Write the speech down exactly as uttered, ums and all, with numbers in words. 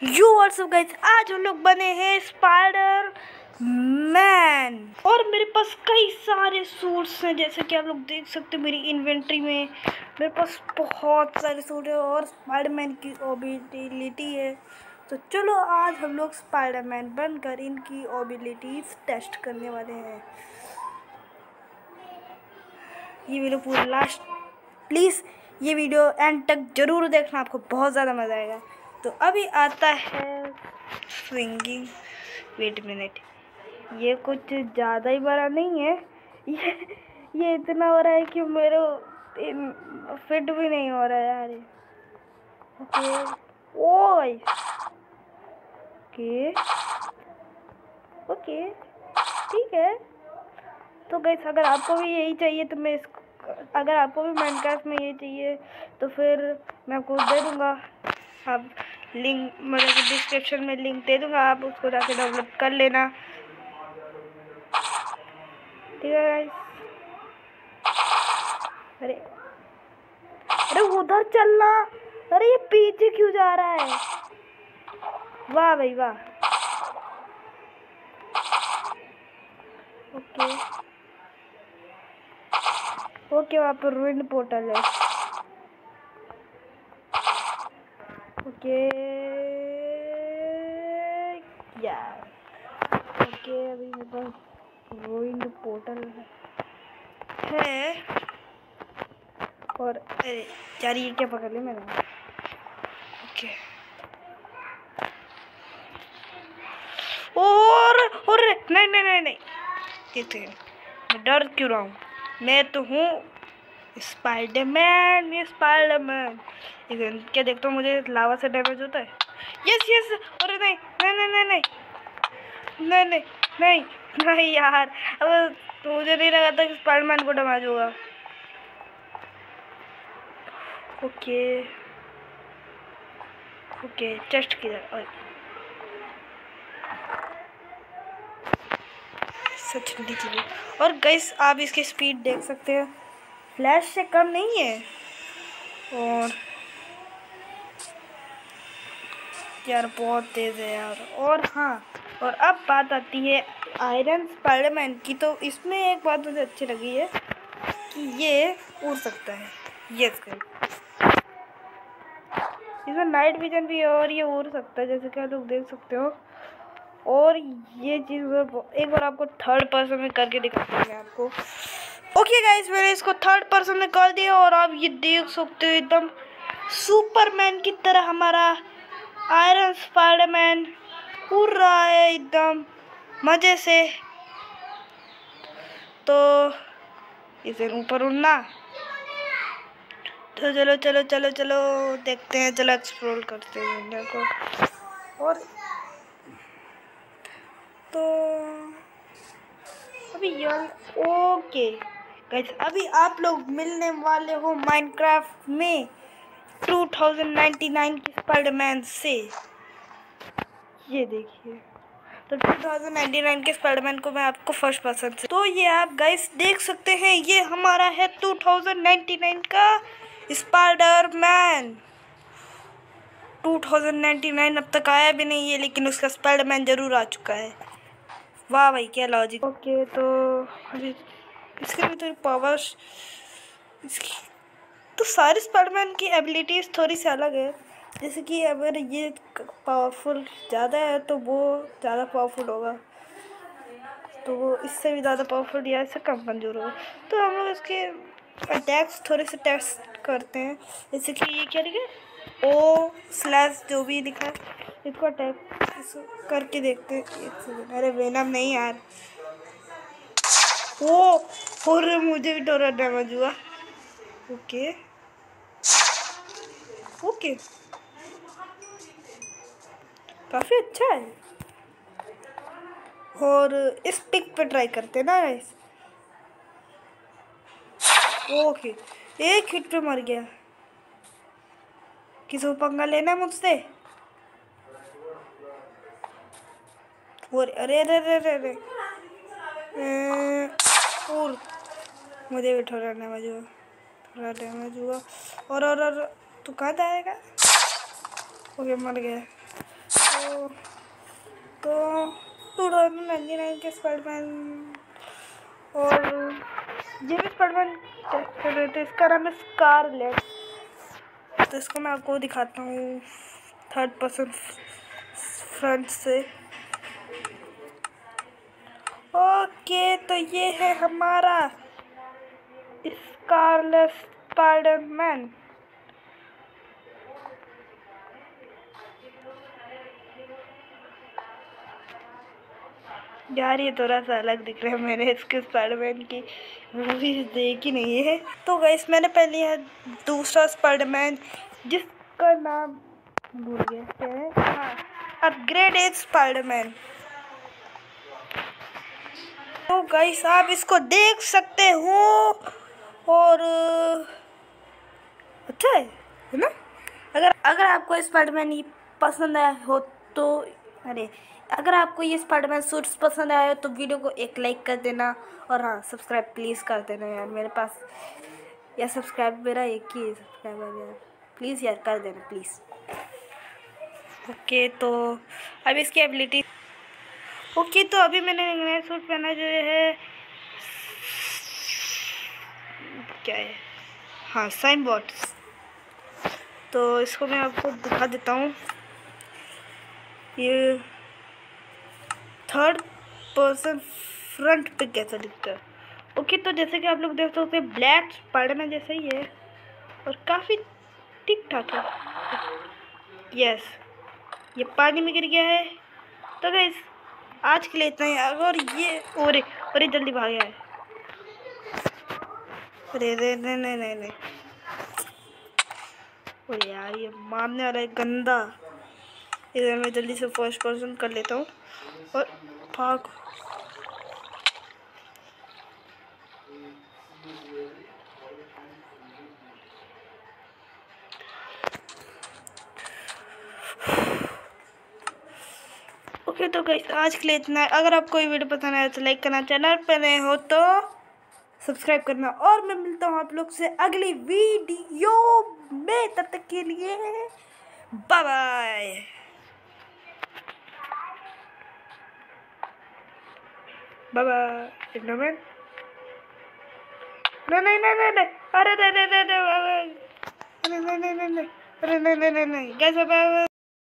You WhatsApp guys, आज हम लोग बने हैं स्पाइडर मैन और मेरे पास कई सारे सूट्स हैं। जैसे कि आप लोग देख सकते हो मेरी इन्वेंट्री में मेरे पास बहुत सारे सूट है और स्पाइडर मैन की एबिलिटी है। तो चलो आज हम लोग स्पाइडर मैन बनकर इनकी एबिलिटीज टेस्ट करने वाले हैं। ये वीडियो पूरा लास्ट प्लीज़ ये वीडियो एंड तक जरूर देखना, आपको बहुत ज़्यादा मज़ा आएगा। तो अभी आता है स्विंगिंग। वेट मिनट, ये कुछ ज़्यादा ही बड़ा नहीं है, ये ये इतना बड़ा है कि मेरे फिट भी नहीं हो रहा है यार। ओके ओ ओके ओके ठीक है। तो गाइस अगर आपको भी यही चाहिए तो मैं इसको अगर आपको भी माइनक्राफ्ट में ये चाहिए तो फिर मैं आपको दे दूँगा। आप लिंक मतलब डिस्क्रिप्शन में लिंक दे दूँगा, आप उसको जाके डाउनलोड कर लेना, ठीक है गाइस। अरे अरे उधर चलना, अरे ये पीछे क्यों जा रहा है? वाह भाई वाह। ओके ओके वहाँ पर रूइंड पोर्टल है। ओके यार ओके अभी मेरे पास रूइंड पोर्टल है और अरे यार ये क्या पकड़ लिया मैंने। ओके और और नहीं नहीं नहीं नहीं देखते हैं, मैं डर क्यों रहा हूँ? मैं तो हूँ स्पाइडरमैन, ये स्पाइडरमैन। क्या देखता हूँ मुझे लावा से डैमेज होता है। यस यस अरे नहीं नहीं नहीं नहीं नहीं नहीं नहीं नहीं यार, अब मुझे नहीं लगा था कि स्पाइडरमैन को डैमेज होगा। ओके ओके टेस्ट किया सच ठंडी चीज़। और गाइस आप इसकी स्पीड देख सकते हैं, फ्लैश से कम नहीं है। और यार बहुत तेज़ है यार। और हाँ, और अब बात आती है आयरन स्पाइडरमैन की। तो इसमें एक बात मुझे अच्छी लगी है कि ये उड़ सकता है। यस गाइस इसमें नाइट विजन भी है और ये उड़ सकता है, जैसे कि आप लोग देख सकते हो। और ये चीज़ एक बार आपको थर्ड पर्सन में करके दिखाते हैं आपको। ओके गाइस मैंने इसको थर्ड पर्सन में कर दिया और आप ये देख सकते हो एकदम सुपरमैन की तरह हमारा आयरन स्पाइडरमैन उड़ रहा है एकदम मज़े से। तो इसे ऊपर उड़ना, तो चलो चलो चलो चलो देखते हैं, चलो एक्सप्लोर करते हैं इंडिया को। और तो अभी यार ओके गाइस अभी आप लोग मिलने वाले हो माइनक्राफ्ट में टू थाउजेंड नाइंटी नाइन के स्पाइडरमैन से। ये देखिए, तो टू थाउजेंड नाइंटी नाइन के स्पाइडरमैन को मैं आपको फर्स्ट पर्सन से, तो ये आप गाइस देख सकते हैं ये हमारा है टू थाउजेंड नाइंटी नाइन का Spiderman. Two thousand ninety nine अब तक आया भी नहीं है लेकिन उसका स्पाइडरमैन जरूर आ चुका है। वाह भाई क्या लॉजिक। ओके तो अभी इसके भी थोड़ी पावर्स, इसकी तो सारे स्पाइडरमैन की एबिलिटीज़ थोड़ी सी अलग है। जैसे कि अगर ये पावरफुल ज़्यादा है तो वो ज़्यादा पावरफुल होगा, तो वो इससे भी ज़्यादा पावरफुल या इससे कम कमजोर होगा। तो हम लोग इसके अटैक्स थोड़े से टेस्ट करते हैं। जैसे कि ये क्या लिखा है, ओ स्लैश जो भी लिखा है, इसको अटैक करके देखते हैं। अरे वेनम नहीं यार, ओ और मुझे भी थोड़ा डैमेज हुआ। ओके ओके काफ़ी अच्छा है। और इस पिक पे ट्राई करते हैं ना गाइस। ओके एक हिट पे मर गया। किसी को पंगा लेना है मुझसे? और अरे अरे अरे अरे अरे और मुझे भी थोड़ा डैमेज हुआ, थोड़ा डैमेज हुआ। और और और तू कहाँ जाएगा? ओके मर गया। तो टू थाउजेंड नाइन्टी नाइन के स्पाइडरमैन और ये भी स्पाइडरमैन कर रहे थे। इसका नाम है स्कारलेट। तो इसको मैं आपको दिखाता हूँ थर्ड पर्सन फ्रंट से। ओके, तो ये है हमारा स्कारलेट स्पाइडरमैन। यार ये थोड़ा सा अलग दिख रहा है, मैंने इसके स्पाइडरमैन की मूवीज देखी नहीं है। तो गाइस मैंने पहले है दूसरा स्पाइडरमैन जिसका नाम भूल गया क्या है, हाँ, अपग्रेडेड स्पाइडरमैन। तो गाइस आप इसको देख सकते हो और अच्छा है ना। अगर अगर आपको स्पाइडरमैन ये पसंद आया हो तो अरे अगर आपको ये स्पाइडरमैन सूट्स पसंद आया हो तो वीडियो को एक लाइक कर देना और हाँ सब्सक्राइब प्लीज़ कर देना यार। मेरे पास यार सब्सक्राइब मेरा एक ही सब्सक्राइबर यार, प्लीज़ यार कर देना प्लीज़। ओके तो अब इसकी एबिलिटी। ओके तो अभी मैंने नया सूट पहना जो है क्या है, हाँ साइन बॉट्स। तो इसको मैं आपको दिखा देता हूँ। ये थर्ड पर्सन फ्रंट पे कैसा दिखता है। ओके तो जैसे कि आप लोग देख सकते हैं ब्लैक स्पाइडरमैन जैसा ही है और काफ़ी ठीक ठाक है। यस ये पानी में गिर गया है। तो गाइस आज के लिए इतना ही। अगर ये ओरे ओरे जल्दी भाग गया है। अरे रे नहीं नहीं नहीं नहीं ओ यार ये मारने वाला है गंदा। इधर मैं जल्दी से फर्स्ट पर्सन कर लेता हूँ और भाग। ओके तो गाइस आज के लिए इतना है। अगर आपको ये वीडियो पसंद आया तो लाइक करना, चैनल पर नए हो तो सब्सक्राइब करना और मैं मिलता हूँ आप लोग से अगली वीडियो में। तब तक के लिए बाय बाय बाय बाय। नहीं नहीं नहीं नहीं नहीं अरे नहीं नहीं नहीं नहीं अरे नहीं नहीं नहीं नहीं अरे नहीं नहीं नहीं नहीं कैसे बाय।